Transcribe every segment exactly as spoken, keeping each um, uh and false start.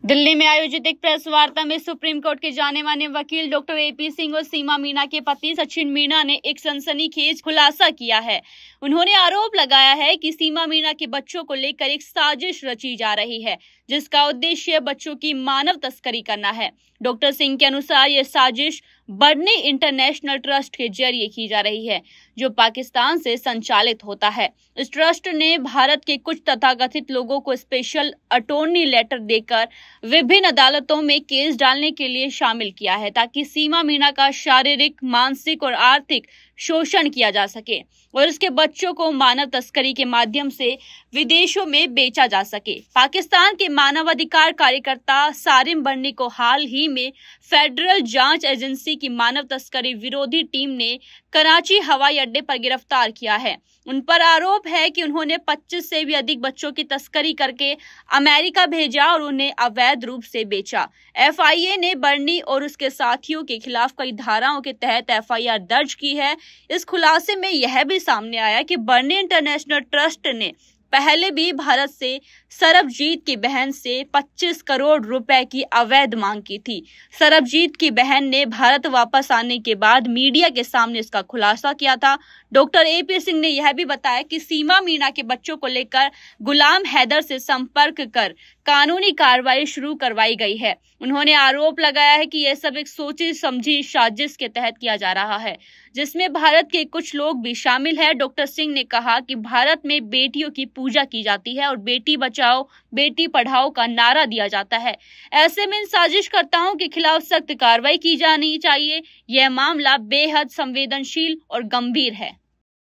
दिल्ली में आयोजित एक प्रेस वार्ता में सुप्रीम कोर्ट के जाने माने वकील डॉक्टर एपी सिंह और सीमा मीणा के पति सचिन मीणा ने एक सनसनीखेज खुलासा किया है। उन्होंने आरोप लगाया है कि सीमा मीणा के बच्चों को लेकर एक साजिश रची जा रही है, जिसका उद्देश्य बच्चों की मानव तस्करी करना है। डॉक्टर सिंह के अनुसार ये साजिश बर्नी इंटरनेशनल ट्रस्ट के जरिए की जा रही है, जो पाकिस्तान से संचालित होता है। इस ट्रस्ट ने भारत के कुछ तथाकथित लोगों को स्पेशल अटॉर्नी लेटर देकर विभिन्न अदालतों में केस डालने के लिए शामिल किया है, ताकि सीमा मीणा का शारीरिक, मानसिक और आर्थिक शोषण किया जा सके और उसके बच्चों को मानव तस्करी के माध्यम से विदेशों में बेचा जा सके। पाकिस्तान के मानवाधिकार कार्यकर्ता सारिम बर्नी को हाल ही में फेडरल जांच एजेंसी की मानव तस्करी विरोधी टीम ने कराची हवाई अड्डे पर गिरफ्तार किया है। उन पर आरोप है कि उन्होंने पच्चीस से भी अधिक बच्चों की तस्करी करके अमेरिका भेजा और उन्हें अवैध रूप से बेचा। एफआईए ने बर्नी और उसके साथियों के खिलाफ कई धाराओं के तहत एफआईआर दर्ज की है। इस खुलासे में यह भी सामने आया कि बर्नी इंटरनेशनल ट्रस्ट ने पहले भी भारत से सरबजीत की बहन से पच्चीस करोड़ रुपए की अवैध मांग की थी। सरबजीत की बहन ने भारत वापस आने के बाद मीडिया के सामने इसका खुलासा किया था। डॉक्टर एपी सिंह ने यह भी बताया कि सीमा मीणा के बच्चों को लेकर गुलाम हैदर से संपर्क कर कानूनी कार्रवाई शुरू करवाई गई है। उन्होंने आरोप लगाया है कि यह सब एक सोची समझी साजिश के तहत किया जा रहा है, जिसमें भारत के कुछ लोग भी शामिल है। डॉक्टर सिंह ने कहा कि भारत में बेटियों की पूजा की जाती है और बेटी बचाओ बेटी पढ़ाओ का नारा दिया जाता है। ऐसे में इन साजिशकर्ताओं के खिलाफ सख्त कार्रवाई की जानी चाहिए। यह मामला बेहद संवेदनशील और गंभीर है।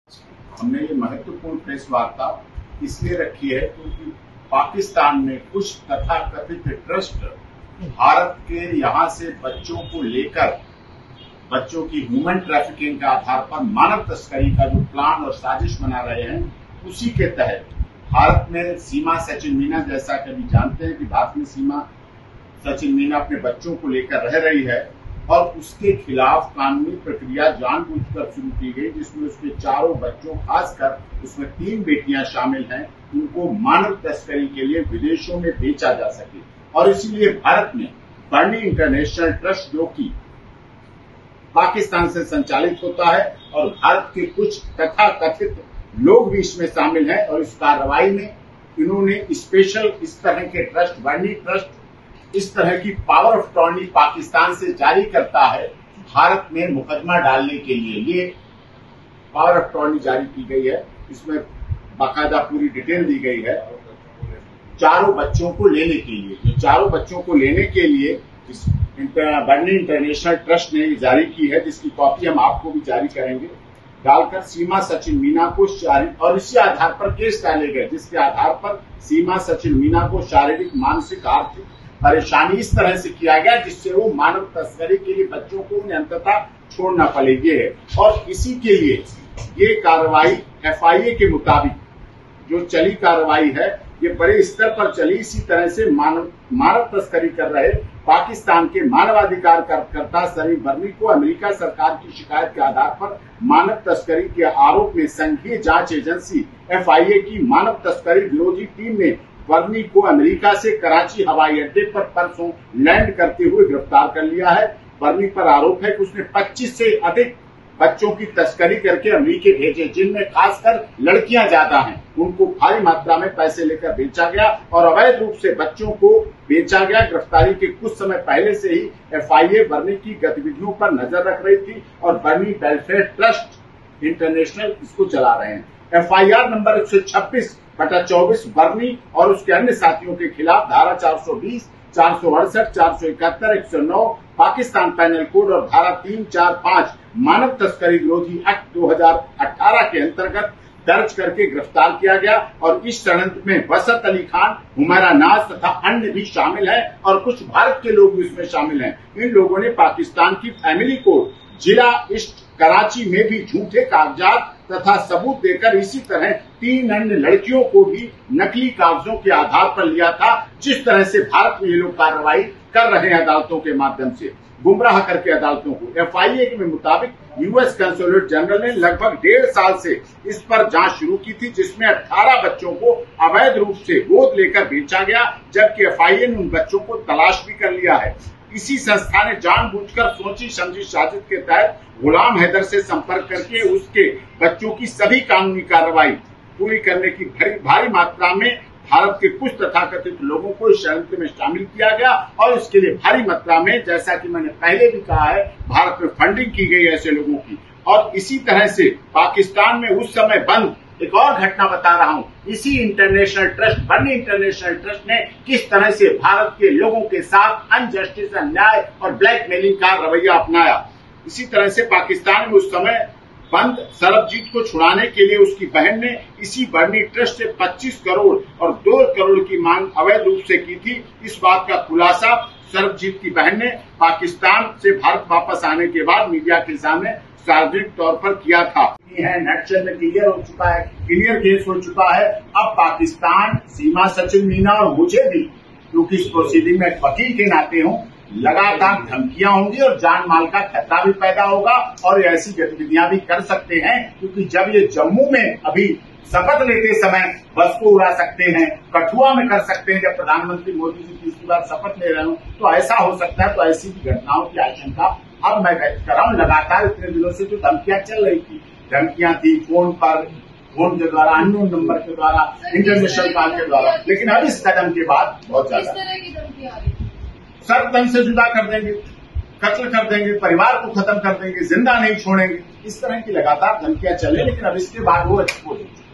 हमने ये महत्वपूर्ण प्रेस वार्ता इसलिए रखी है क्योंकि पाकिस्तान में कुछ तथाकथित ट्रस्ट भारत के यहाँ से बच्चों को लेकर बच्चों की ह्यूमन ट्रैफिकिंग के आधार पर मानव तस्करी का जो प्लान और साजिश बना रहे हैं, उसी के तहत भारत में सीमा सचिन मीणा, जैसा कि अभी जानते हैं कि भारत में सीमा सचिन मीणा अपने बच्चों को लेकर रह रही है और उसके खिलाफ कानूनी प्रक्रिया जानबूझकर शुरू की गई, जिसमें उसके चारों बच्चों, खासकर उसमें तीन बेटियां शामिल हैं, उनको मानव तस्करी के लिए विदेशों में बेचा जा सके। और इसीलिए भारत में बर्नी इंटरनेशनल ट्रस्ट, जो कि पाकिस्तान से संचालित होता है और भारत के कुछ तथाकथित लोग भी इसमें शामिल हैं, और इस कार्रवाई में इन्होंने स्पेशल इस तरह के ट्रस्ट, बर्नी ट्रस्ट इस तरह की पावर ऑफ अटॉर्नी पाकिस्तान से जारी करता है भारत में मुकदमा डालने के लिए। ये पावर ऑफ अटॉर्नी जारी की गई है, इसमें बाकायदा पूरी डिटेल दी गई है चारों बच्चों को लेने के लिए। जो चारों बच्चों को लेने के लिए इस बर्नी इंटरनेशनल ट्रस्ट ने जारी की है, जिसकी कॉपी हम आपको भी जारी करेंगे, डालकर सीमा सचिन मीणा को शारीरिक, और इसी आधार पर केस डाले गए, जिसके आधार पर सीमा सचिन मीणा को शारीरिक, मानसिक, आर्थिक परेशानी इस तरह से किया गया जिससे वो मानव तस्करी के लिए बच्चों को उन्हें अंततः छोड़ना पड़ेगी। और इसी के लिए ये कार्रवाई एफआईए के मुताबिक जो चली कार्रवाई है, ये बड़े स्तर पर चली। इसी तरह से मानव मानव तस्करी कर रहे पाकिस्तान के मानवाधिकार कार्यकर्ता सारिम बर्नी को अमेरिका सरकार की शिकायत के आधार पर मानव तस्करी के आरोप में संघीय जांच एजेंसी एफआईए की मानव तस्करी विरोधी टीम ने बर्नी को अमेरिका से कराची हवाई अड्डे पर परसों लैंड करते हुए गिरफ्तार कर लिया है। बर्नी पर आरोप है कि उसने पच्चीस से अधिक बच्चों की तस्करी करके अमेरिका भेजे, जिनमें खासकर लड़कियां ज्यादा हैं। उनको भारी मात्रा में पैसे लेकर बेचा गया और अवैध रूप से बच्चों को बेचा गया। गिरफ्तारी के कुछ समय पहले से ही एफआईए बर्नी की गतिविधियों पर नजर रख रही थी और बर्नी वेलफेयर ट्रस्ट इंटरनेशनल इसको चला रहे हैं। एफआईआर नंबर एक सौ छब्बीस बटा चौबीस बर्नी और उसके अन्य साथियों के खिलाफ धारा चार सौ बीस, चार सौ अड़सठ, चार सौ इकहत्तर, एक सौ नौ पाकिस्तान पैनल कोड और धारा तीन चार पांच मानव तस्करी विरोधी एक्ट दो हजार अठारह के अंतर्गत दर्ज करके गिरफ्तार किया गया। और इस षड्यंत्र में वसत अली खान, हुमैरा नाज तथा अन्य भी शामिल हैं और कुछ भारत के लोग भी इसमें शामिल हैं। इन लोगों ने पाकिस्तान की फैमिली कोर्ट जिला ईस्ट कराची में भी झूठे कागजात तथा सबूत देकर इसी तरह तीन अन्य लड़कियों को भी नकली कागजों के आधार पर लिया था, जिस तरह से भारत में ये लोग कार्रवाई कर रहे हैं अदालतों के माध्यम से, गुमराह करके अदालतों को। एफ आई ए के मुताबिक यूएस कंसुलेट जनरल ने लगभग डेढ़ साल से इस पर जांच शुरू की थी, जिसमें अठारह बच्चों को अवैध रूप से गोद लेकर बेचा गया, जबकि एफ आई ए ने उन बच्चों को तलाश भी कर लिया है। इसी संस्था ने जानबूझकर सोची समझी साजिश के तहत गुलाम हैदर से संपर्क करके उसके बच्चों की सभी कानूनी कार्रवाई पूरी करने की भारी, भारी मात्रा में भारत के कुछ तथाकथित लोगों को इस षड्यंत्र में शामिल किया गया और इसके लिए भारी मात्रा में, जैसा कि मैंने पहले भी कहा है, भारत में फंडिंग की गई ऐसे लोगों की। और इसी तरह से पाकिस्तान में उस समय बंद एक और घटना बता रहा हूं, इसी international trust Burney international trust ने किस तरह से भारत के लोगों के साथ अनजस्टिस, अन्याय और ब्लैकमेलिंग का रवैया अपनाया। इसी तरह से पाकिस्तान में उस समय बंद सरबजीत को छुड़ाने के लिए उसकी बहन ने इसी बर्नी ट्रस्ट से पच्चीस करोड़ और दो करोड़ की मांग अवैध रूप से की थी। इस बात का खुलासा सरबजीत की बहन ने पाकिस्तान से भारत वापस आने के बाद मीडिया के सामने सार्वजनिक तौर पर किया था। नटशेल में क्लियर हो चुका है, क्लियर केस हो चुका है। अब पाकिस्तान, सीमा, सचिन मीना और मुझे भी, क्योंकि इस प्रोसीडिंग में एक वकील के नाते हूं, लगातार धमकियां होंगी और जान माल का खतरा भी पैदा होगा और ऐसी गतिविधियां भी कर सकते हैं, क्योंकि जब ये जम्मू में अभी शपथ लेते समय बस को उड़ा सकते हैं, कठुआ में कर सकते हैं, जब प्रधानमंत्री मोदी जी तीसरी बार शपथ ले रहे हो तो ऐसा हो सकता है। तो ऐसी भी घटनाओं की आशंका अब मैं व्यक्त कर रहा हूं। लगातार इतने दिनों से जो धमकियां चल रही थी, धमकियां थी फोन पर, फोन के द्वारा, अननोन नंबर के द्वारा, इंटरनेशनल कॉल के द्वारा, लेकिन अब इस कदम के बाद बहुत ज्यादा सर तन से जुदा कर देंगे, कत्ल कर देंगे, परिवार को खत्म कर देंगे, जिंदा नहीं छोड़ेंगे, इस तरह की लगातार धमकियां चले, लेकिन अब इसके बाद वो एक्सपोज हो चुके।